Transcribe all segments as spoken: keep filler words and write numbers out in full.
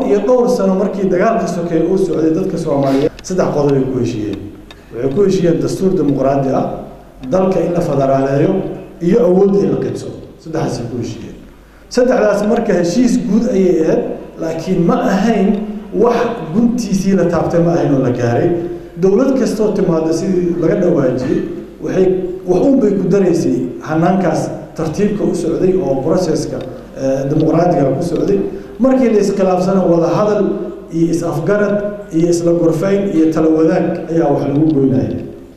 iyo dhowr sano markii dagaalka sokeeye uu socday dadka Soomaaliyeed saddex qodob ay ku heshiiyeen waxay ku heshiiyeen dastuur dimuqraadi ah dalka in la federaaleeyo iyo awood in la qaybsado saddexdaas ay ku heshiiyeen saddexdaas marka heshiis guud ayay ahayd laakiin ma ahayn wax guntiisii la taabtay ma ahayn oo la gaaray dawlad kasta oo timaada sidii laga dhawaajiyay waxay wax uun bay ku dareysay hanaankaas tartiibka u socday oo processka dimuqraadiga ku socday markii la iskhilaafsana wada hadal iyo is-afgarad iyo isla gorfayn iyo tala wadaag ayaa wax lagu goynayay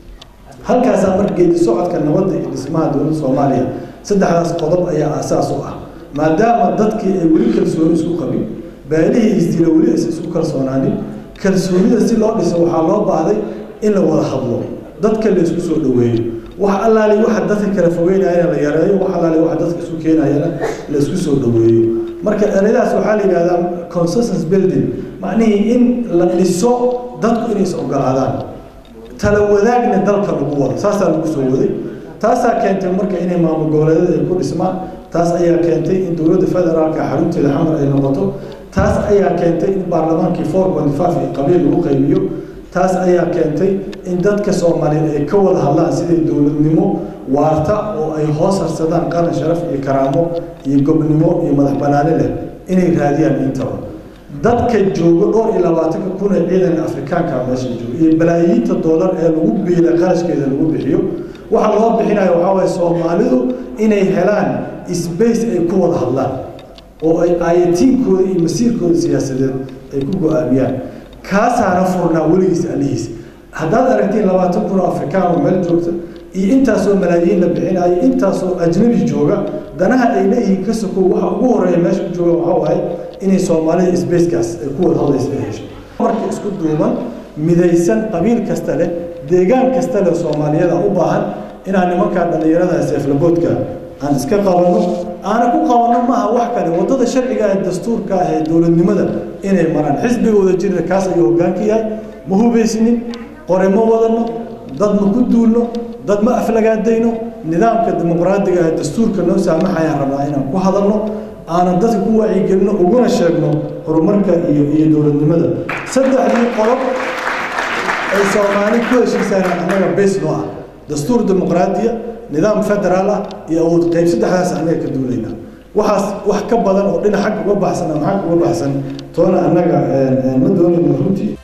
halkaas markii socodka nabadda iyo dhismaha dowladda Soomaaliya saddexdaas qodob ayaa asaas u ah maadaama dadkii ay weli kalsooni isku qabin baalihi isdila weli isku kalsoonaanin kalsoonida si loo dhiso waxaa loo baahday in la wada hadlo dadka la isku soo dhaweeyo wax allaali waxa dadka kala fogeynayna la yareeyo wax allaali waxa dadka isku keenayna la isku soo dhaweeyo marka ereyadaas waxaa la yiraahdaa consensus building macnaheedu in la dhiso dadku inay is ogolaadaan tala wadaagna dalka lagu wado saasaa lagu soo waday taasaa keentay marka inay maamul goboleedyada ay ku dhismaan taas ayaa keentay in dowladda federaalka xarunteeda xamar ay noqoto taas ayaa keentay in baarlamaankii four point five ee qabiil lagu qaybiyo taas ayaa keentay in dadka Soomaaliyeed ay ka wada hadlaan sidii dowladnimo waarta oo ay hoos harsadaan qaran sharaf iyo karaamo iyo gobnimo iyo madax banaani leh inay raadiyaan intaba dadka jooga dhowr iyo labaatan kun ee ciidan Afrikaanka meesha jooga iyo balaayiinta dollar ee lagu biila qarashkeeda lagu bixiyo waxa loo bixinayo waxa way Soomaalidu inay helaan space ay ku wada hadlaan oo ay ayatiinkooda iyo masiirkooda siyaasadeed ay ku go'aamiyaan kaasaana furnaa weligiis alihiis haddaad aragtiin labaatan kun oo Afrikaan oo meel joogta iyo intaasoo malaayiin la bixinayo intaasoo ajnabi jooga danaha ay leeyihiin ka soko waxa ugu horeeya meesha jooga waxa waaye inay Soomaalida space-kaas ay ku wada hadlayso hesho markii isku duuban midaysan qabiil kasta leh deegaan kasta leh Soomaaliyada u baahan inaan nimanka dhalinyarada seeflaboodka aan iska qabano aan ku qabano ma wax kale wadada sharciga ee dastuurka ee dawladnimada inay maraan xisbigooda jira kaas ay hoggaankiyahay ma hubeysnin qorimo wadano dad ma ku duulno dad ma aflagaadayno nidaamka dimuqraadiga ee dastuurka noo saamaxaya rabnaa inaan ku hadalno aan dadka ku wacyigelino uguna sheegno horumarka iyo iyo dawladnimada saddexdii qodob ay Soomaali ku heshiisaan anaga base noo ah dastuur dimuqraadiya nidaam federaal ah iyo awood qayb saddexdaas anaga ka duulayna waxaas wax ka badan oo dhinaca uga baxsan ama xaq uga baxsan toona anaga ma doonayno runtii